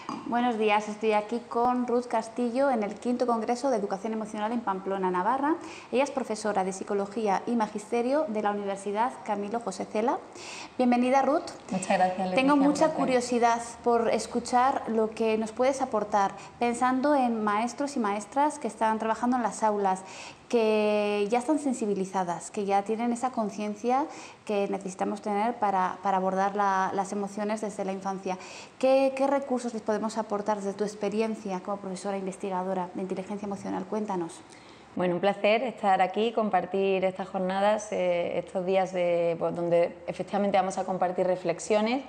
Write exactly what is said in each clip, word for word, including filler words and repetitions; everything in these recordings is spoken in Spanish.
Buenos días, estoy aquí con Ruth Castillo en el quinto Congreso de Educación Emocional en Pamplona, Navarra. Ella es profesora de Psicología y Magisterio de la Universidad Camilo José Cela. Bienvenida, Ruth. Muchas gracias, Leticia. Tengo mucha curiosidad por escuchar lo que nos puedes aportar, pensando en maestros y maestras que están trabajando en las aulas, que ya están sensibilizadas, que ya tienen esa conciencia que necesitamos tener para, para abordar la, las emociones desde la infancia. ¿Qué, ¿Qué recursos les podemos aportar desde tu experiencia como profesora investigadora de inteligencia emocional? Cuéntanos. Bueno, un placer estar aquí, compartir estas jornadas, eh, estos días de, pues, donde efectivamente vamos a compartir reflexiones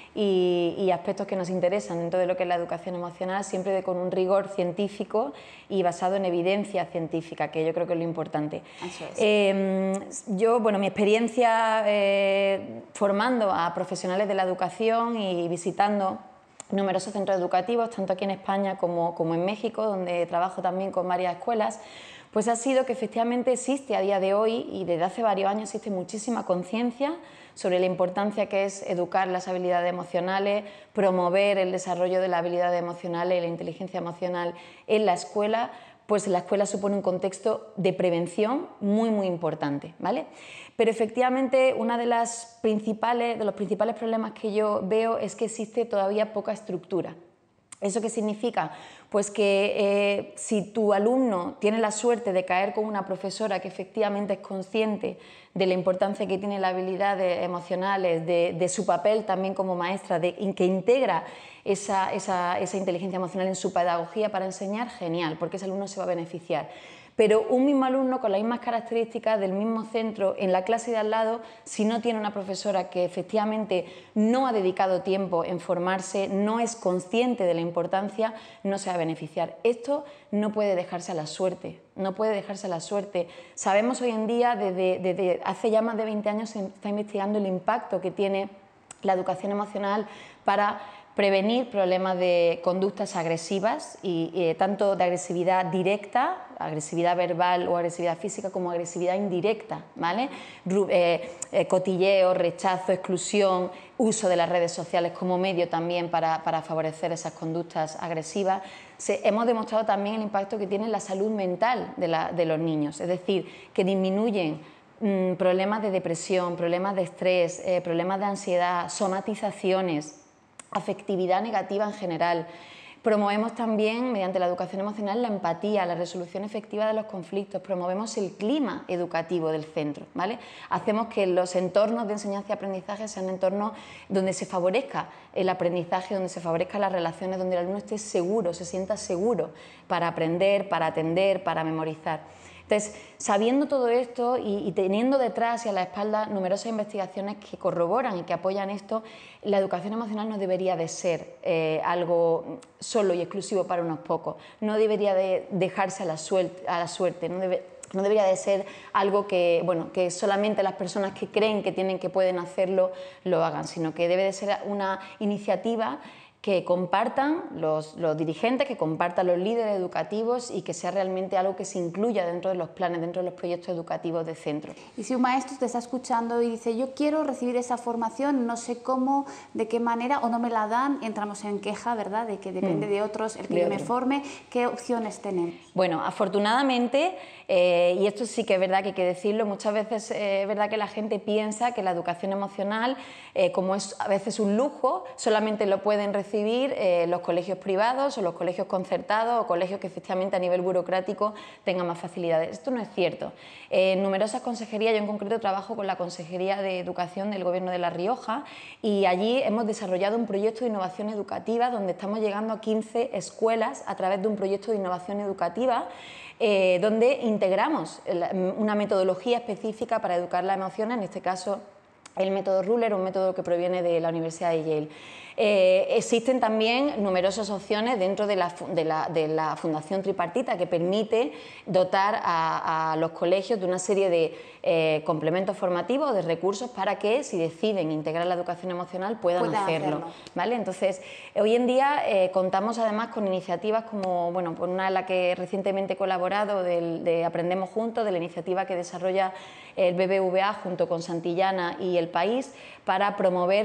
y, y aspectos que nos interesan dentro de lo que es la educación emocional, siempre de, con un rigor científico y basado en evidencia científica, que yo creo que es lo importante. Eso es. Eh, yo, bueno, mi experiencia eh, formando a profesionales de la educación y visitando numerosos centros educativos, tanto aquí en España como, como en México, donde trabajo también con varias escuelas, pues ha sido que efectivamente existe a día de hoy y desde hace varios años existe muchísima conciencia sobre la importancia que es educar las habilidades emocionales, promover el desarrollo de las habilidades emocionales y la inteligencia emocional en la escuela, pues la escuela supone un contexto de prevención muy muy importante, ¿vale? Pero efectivamente uno de, las principales, de los principales problemas que yo veo es que existe todavía poca estructura. ¿Eso qué significa? Pues que eh, si tu alumno tiene la suerte de caer con una profesora que efectivamente es consciente de la importancia que tiene las habilidades emocionales, de, de su papel también como maestra, de, que integra esa, esa, esa inteligencia emocional en su pedagogía para enseñar, genial, porque ese alumno se va a beneficiar. Pero un mismo alumno con las mismas características del mismo centro en la clase de al lado, si no tiene una profesora que efectivamente no ha dedicado tiempo en formarse, no es consciente de la importancia, no se va a beneficiar. Esto no puede dejarse a la suerte, no puede dejarse a la suerte. Sabemos hoy en día, desde, desde hace ya más de veinte años se está investigando el impacto que tiene la educación emocional para prevenir problemas de conductas agresivas, y, y tanto de agresividad directa, agresividad verbal o agresividad física, como agresividad indirecta, ¿vale? Eh, eh, cotilleo, rechazo, exclusión, uso de las redes sociales como medio también para, para favorecer esas conductas agresivas. Se, hemos demostrado también el impacto que tiene en la salud mental de, la, de los niños, es decir, que disminuyen mmm, problemas de depresión, problemas de estrés, eh, problemas de ansiedad, somatizaciones, afectividad negativa en general. Promovemos también, mediante la educación emocional, la empatía, la resolución efectiva de los conflictos, promovemos el clima educativo del centro, ¿vale? Hacemos que los entornos de enseñanza y aprendizaje sean entornos donde se favorezca el aprendizaje, donde se favorezcan las relaciones, donde el alumno esté seguro, se sienta seguro para aprender, para atender, para memorizar. Entonces, sabiendo todo esto y, y teniendo detrás y a la espalda numerosas investigaciones que corroboran y que apoyan esto, la educación emocional no debería de ser eh, algo solo y exclusivo para unos pocos, no debería de dejarse a la suerte, a la suerte no, debe, no debería de ser algo que, bueno, que solamente las personas que creen que tienen, que pueden hacerlo, lo hagan, sino que debe de ser una iniciativa que compartan los, los dirigentes, que compartan los líderes educativos y que sea realmente algo que se incluya dentro de los planes, dentro de los proyectos educativos de centro. Y si un maestro te está escuchando y dice, yo quiero recibir esa formación, no sé cómo, de qué manera, o no me la dan, y entramos en queja, ¿verdad?, de que depende mm. de otros el que de yo otro. me forme, ¿qué opciones tenemos? Bueno, afortunadamente, eh, y esto sí que es verdad que hay que decirlo, muchas veces eh, es verdad que la gente piensa que la educación emocional, eh, como es a veces un lujo, solamente lo pueden recibir recibir eh, los colegios privados o los colegios concertados o colegios que efectivamente a nivel burocrático tengan más facilidades. Esto no es cierto. Eh, en numerosas consejerías, yo en concreto trabajo con la Consejería de Educación del Gobierno de La Rioja, y allí hemos desarrollado un proyecto de innovación educativa donde estamos llegando a quince escuelas a través de un proyecto de innovación educativa eh, donde integramos una metodología específica para educar las emociones, en este caso el método Ruler, un método que proviene de la Universidad de Yale. Eh, existen también numerosas opciones dentro de la, de, la, de la Fundación Tripartita que permite dotar a, a los colegios de una serie de eh, complementos formativos, de recursos para que, si deciden integrar la educación emocional, puedan Pueda hacerlo, hacerlo. ¿vale? Entonces, hoy en día eh, contamos además con iniciativas como, bueno, por una en la que recientemente he colaborado, del, de Aprendemos Juntos, de la iniciativa que desarrolla el B B V A junto con Santillana y El País, para promover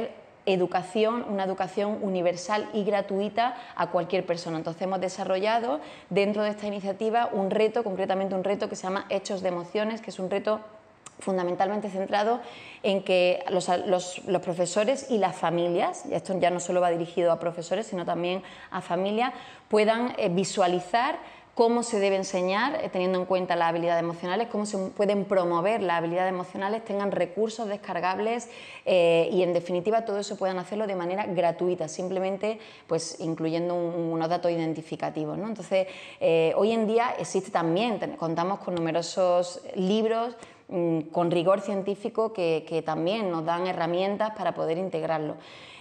educación, una educación universal y gratuita a cualquier persona. Entonces hemos desarrollado dentro de esta iniciativa un reto, concretamente un reto que se llama Hechos de Emociones, que es un reto fundamentalmente centrado en que los, los, los profesores y las familias, esto ya no solo va dirigido a profesores sino también a familias, puedan eh, visualizar cómo se debe enseñar, eh, teniendo en cuenta las habilidades emocionales, cómo se pueden promover las habilidades emocionales, tengan recursos descargables eh, y en definitiva todo eso puedan hacerlo de manera gratuita, simplemente pues incluyendo un, unos datos identificativos, ¿no? Entonces eh, hoy en día existe también, contamos con numerosos libros con rigor científico que, que también nos dan herramientas para poder integrarlo.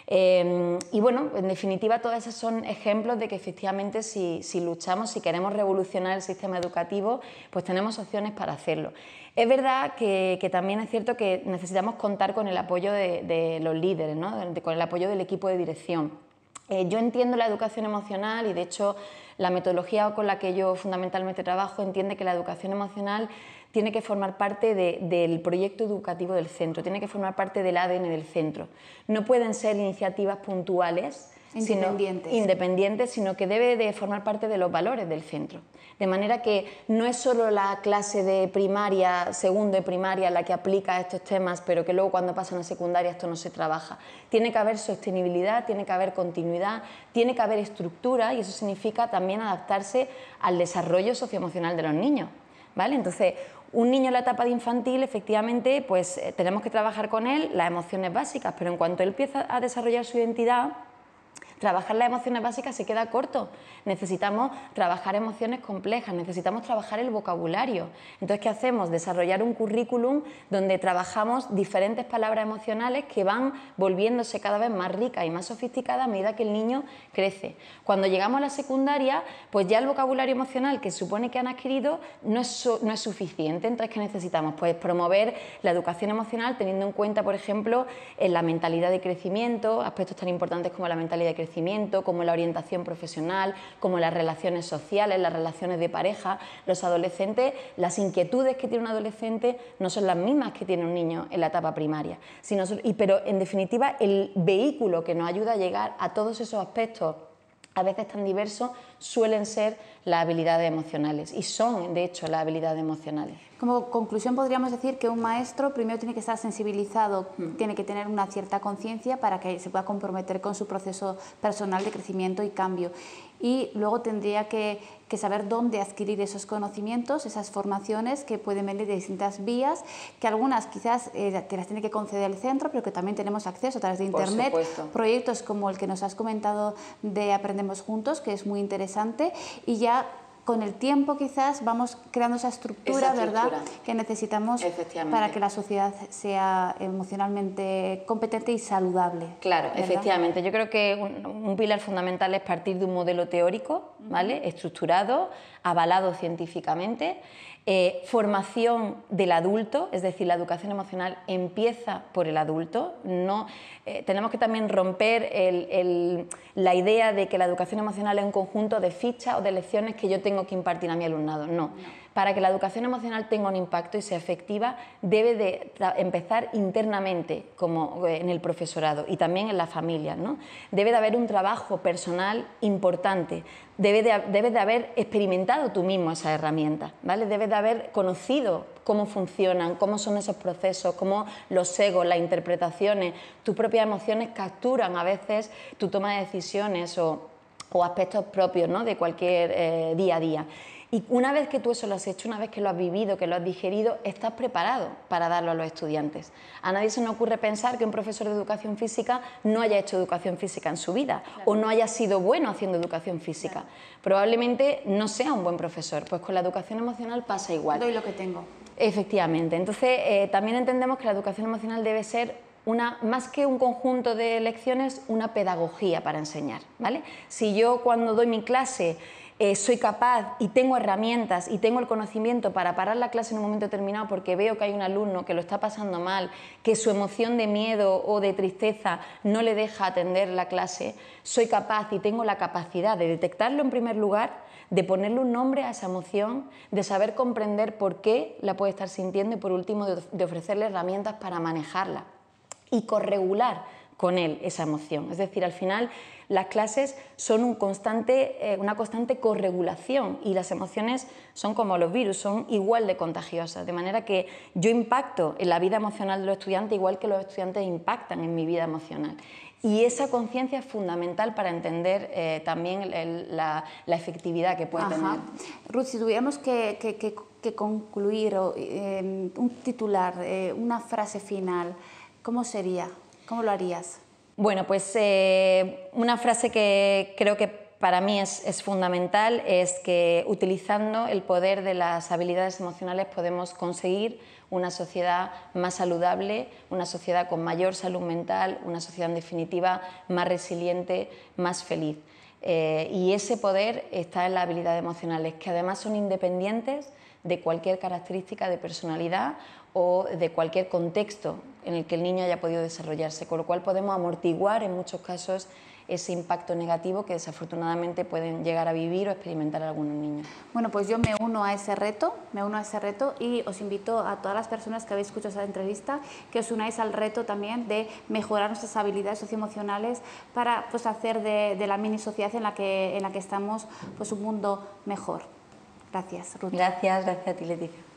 Eh, y bueno, en definitiva todos esos son ejemplos de que efectivamente si, si luchamos, si queremos revolucionar el sistema educativo, pues tenemos opciones para hacerlo. Es verdad que, que también es cierto que necesitamos contar con el apoyo de, de los líderes, ¿no? de, con el apoyo del equipo de dirección. Eh, yo entiendo la educación emocional y de hecho la metodología con la que yo fundamentalmente trabajo entiende que la educación emocional tiene que formar parte de, del proyecto educativo del centro, tiene que formar parte del A D N del centro. No pueden ser iniciativas puntuales, independientes, sino, independientes, sino que debe de formar parte de los valores del centro. De manera que no es solo la clase de primaria, segundo de primaria, la que aplica estos temas, pero que luego cuando pasan a secundaria esto no se trabaja. Tiene que haber sostenibilidad, tiene que haber continuidad, tiene que haber estructura y eso significa también adaptarse al desarrollo socioemocional de los niños, ¿vale? Entonces, un niño en la etapa de infantil, efectivamente, pues eh, tenemos que trabajar con él las emociones básicas, pero en cuanto él empieza a desarrollar su identidad, trabajar las emociones básicas se queda corto. Necesitamos trabajar emociones complejas, necesitamos trabajar el vocabulario. Entonces, ¿qué hacemos? Desarrollar un currículum donde trabajamos diferentes palabras emocionales que van volviéndose cada vez más ricas y más sofisticadas a medida que el niño crece. Cuando llegamos a la secundaria, pues ya el vocabulario emocional que se supone que han adquirido no es, no es suficiente. Entonces, ¿qué necesitamos? Pues promover la educación emocional teniendo en cuenta, por ejemplo, en la mentalidad de crecimiento, aspectos tan importantes como la mentalidad de crecimiento, como la orientación profesional, como las relaciones sociales, las relaciones de pareja. Los adolescentes, las inquietudes que tiene un adolescente no son las mismas que tiene un niño en la etapa primaria, sino, y, pero en definitiva el vehículo que nos ayuda a llegar a todos esos aspectos a veces tan diversos suelen ser las habilidades emocionales y son de hecho las habilidades emocionales. Como conclusión podríamos decir que un maestro primero tiene que estar sensibilizado, mm. tiene que tener una cierta conciencia para que se pueda comprometer con su proceso personal de crecimiento y cambio. Y luego tendría que, que saber dónde adquirir esos conocimientos, esas formaciones que pueden venir de distintas vías, que algunas quizás eh, te las tiene que conceder el centro, pero que también tenemos acceso a través de Internet. Por supuesto. Proyectos como el que nos has comentado de Aprendemos Juntos, que es muy interesante, y ya con el tiempo quizás vamos creando esa estructura, esa estructura. ¿verdad?, que necesitamos para que la sociedad sea emocionalmente competente y saludable. Claro, ¿verdad? Efectivamente. Yo creo que un, un pilar fundamental es partir de un modelo teórico, ¿vale?, uh-huh. estructurado, avalado científicamente. Eh, formación del adulto, es decir, la educación emocional empieza por el adulto. No, eh, tenemos que también romper el, el, la idea de que la educación emocional es un conjunto de fichas o de lecciones que yo tengo que impartir a mi alumnado. No. no. Para que la educación emocional tenga un impacto y sea efectiva, debe de empezar internamente, como en el profesorado y también en las familias, ¿no? Debe de haber un trabajo personal importante, debe de, debe de haber experimentado tú mismo esas herramientas, ¿vale? Debes de haber conocido cómo funcionan, cómo son esos procesos, cómo los egos, las interpretaciones, tus propias emociones capturan a veces tu toma de decisiones o, o aspectos propios, ¿no?, de cualquier eh, día a día. Y una vez que tú eso lo has hecho, una vez que lo has vivido, que lo has digerido, estás preparado para darlo a los estudiantes. A nadie se nos ocurre pensar que un profesor de educación física no haya hecho educación física en su vida, claro, o no haya sido bueno haciendo educación física. Claro. Probablemente no sea un buen profesor, pues con la educación emocional pasa igual. Doy lo que tengo. Efectivamente. Entonces, eh, también entendemos que la educación emocional debe ser Una, más que un conjunto de lecciones, una pedagogía para enseñar, ¿vale? Si yo cuando doy mi clase eh, soy capaz y tengo herramientas y tengo el conocimiento para parar la clase en un momento determinado porque veo que hay un alumno que lo está pasando mal, que su emoción de miedo o de tristeza no le deja atender la clase, soy capaz y tengo la capacidad de detectarlo en primer lugar, de ponerle un nombre a esa emoción, de saber comprender por qué la puede estar sintiendo y por último de, de ofrecerle herramientas para manejarla y corregular con él esa emoción. Es decir, al final las clases son un constante, eh, una constante corregulación y las emociones son como los virus, son igual de contagiosas, de manera que yo impacto en la vida emocional de los estudiantes igual que los estudiantes impactan en mi vida emocional. Y esa conciencia es fundamental para entender eh, también el, la, la efectividad que puede Ajá. tener. Ruth, si tuviéramos que, que, que, que concluir o, eh, un titular, eh, una frase final, ¿cómo sería? ¿Cómo lo harías? Bueno, pues eh, una frase que creo que para mí es, es fundamental es que utilizando el poder de las habilidades emocionales podemos conseguir una sociedad más saludable, una sociedad con mayor salud mental, una sociedad en definitiva más resiliente, más feliz. Eh, y ese poder está en las habilidades emocionales, que además son independientes de cualquier característica de personalidad o de cualquier contexto en el que el niño haya podido desarrollarse, con lo cual podemos amortiguar en muchos casos ese impacto negativo que desafortunadamente pueden llegar a vivir o experimentar algunos niños. Bueno, pues yo me uno a ese reto, me uno a ese reto y os invito a todas las personas que habéis escuchado esta entrevista que os unáis al reto también de mejorar nuestras habilidades socioemocionales para pues, hacer de, de la mini sociedad en la que, en la que estamos pues, un mundo mejor. Gracias, Ruth. Gracias, gracias a ti, Leticia.